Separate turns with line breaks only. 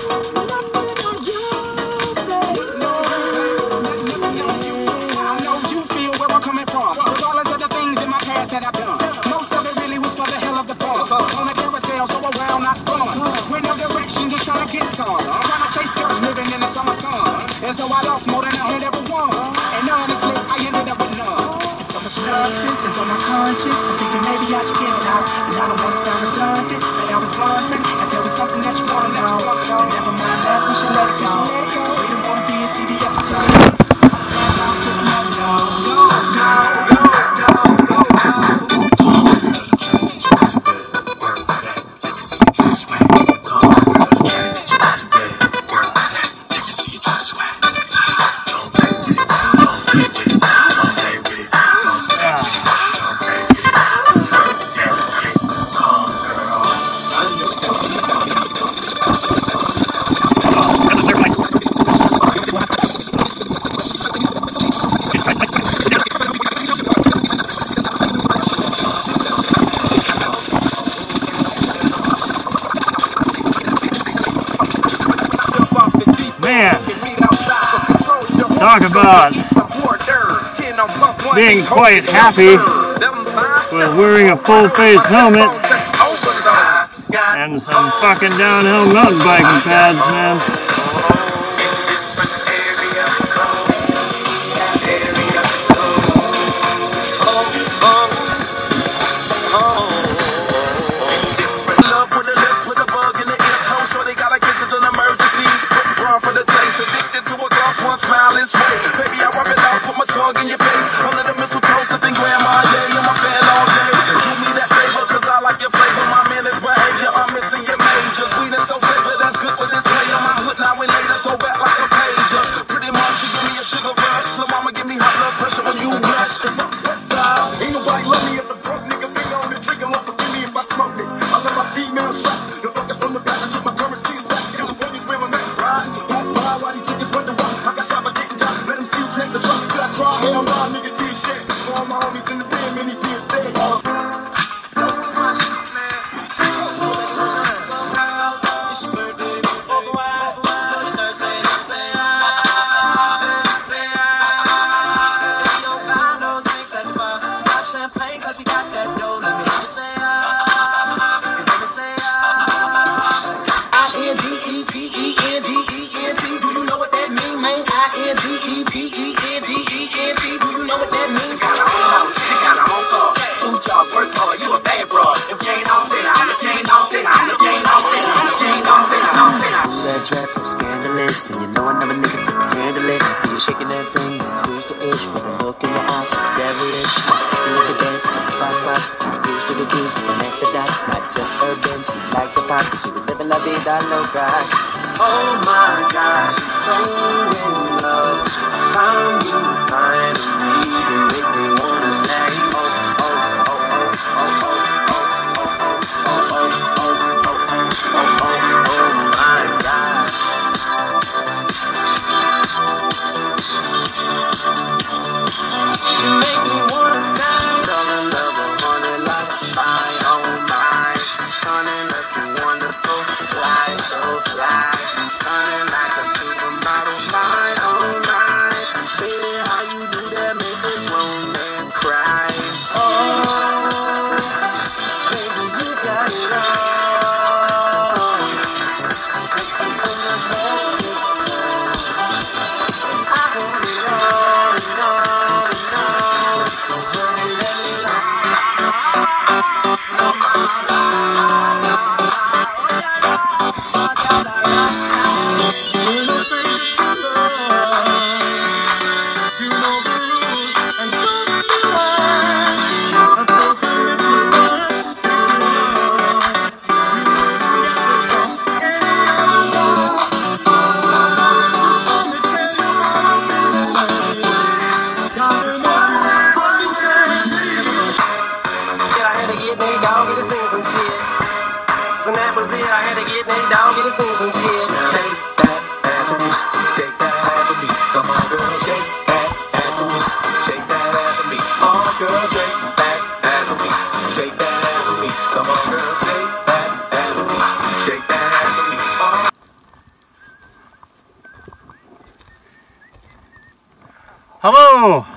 That I've done. Most of it really was for the hell of the fun. On a carousel, so around not fun. With no direction, just trying to get some. I'm trying to chase girls living in the summer sun. And so I lost more than I had ever won. And honestly, I ended up with none. It's so much nonsense, it's on my conscience. I'm thinking maybe I should get it out. And I don't want to sound redundant, but I was wondering if there was something that you want to know. And never mind that, we should let it go. We don't want to be a TV episode. It's just no, no, no, no.
Talk about being quite happy with wearing a full-face helmet and some fucking downhill mountain biking pads, man.
In your face, under the mistletoe, sipping grandma, yeah, you're my fan all day. Do me that favor, cause I like your flavor. My man is behavior, I'm missing your major. Sweet and so flavor, that's good for this player. My hood now and later, go back like a pager. Pretty much, you give me a sugar rush. So mama give me hot blood pressure when you rush. Ain't nobody love me if a broke nigga finger on the trigger. Love forgive me if I smoke it. I love my female shot. The fucker from the back, I keep my currency stacked. California's where I'm at, right? Pass by while these niggas wonder why I got shot by getting down. Let them see who's next to try. Hell nah, nigga, T-shit. For all my homies in the pen, many peers dead. Work hard, you a bad broad. If you ain't on sin, I'm the king on sin. I'm the king on sin. I'm the king on sin. I'm sin.
That dress so scandalous, and you know another nigga could handle it. You shaking that thing, who's the ish? With a look in your eyes, so devilish. You the dance, spot spot. Cruise to the juice, connect the dots. Not just urban, she liked the pop. She was living la vida loca. Oh my gosh, so in love. Found you finally, you make me wanna say, you make me wanna sound all in love and want it like my own mind. Running looking wonderful, fly so fly. Running like a supermodel, my own mind. Baby, how you do that? Make this grown man
Hello!